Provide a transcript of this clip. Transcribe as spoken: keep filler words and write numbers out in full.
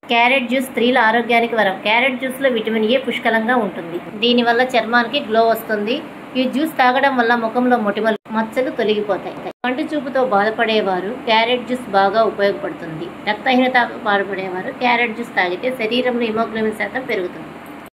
Carrot juice స్త్రీల ఆరోగ్యానికి వరం. క్యారెట్ జ్యూస్లో విటమిన్ ఏ పుష్కలంగా ఉంటుంది. దీనివల్ల చర్మానికి గ్లో వస్తుంది. ఈ జ్యూస్ తాగడం వల్ల ముఖంలో మొటిమలు, మచ్చలు తొలగిపోతాయి. కంటి చూపుతో బాధపడేవారు క్యారెట్ జ్యూస్ బాగా ఉపయోగపడుతుంది. రక్తహీనతకు బాధపడేవారు క్యారెట్ జ్యూస్ తాగితే శరీరంలో హిమోగ్లోబిన్ శాతం పెరుగుతుంది.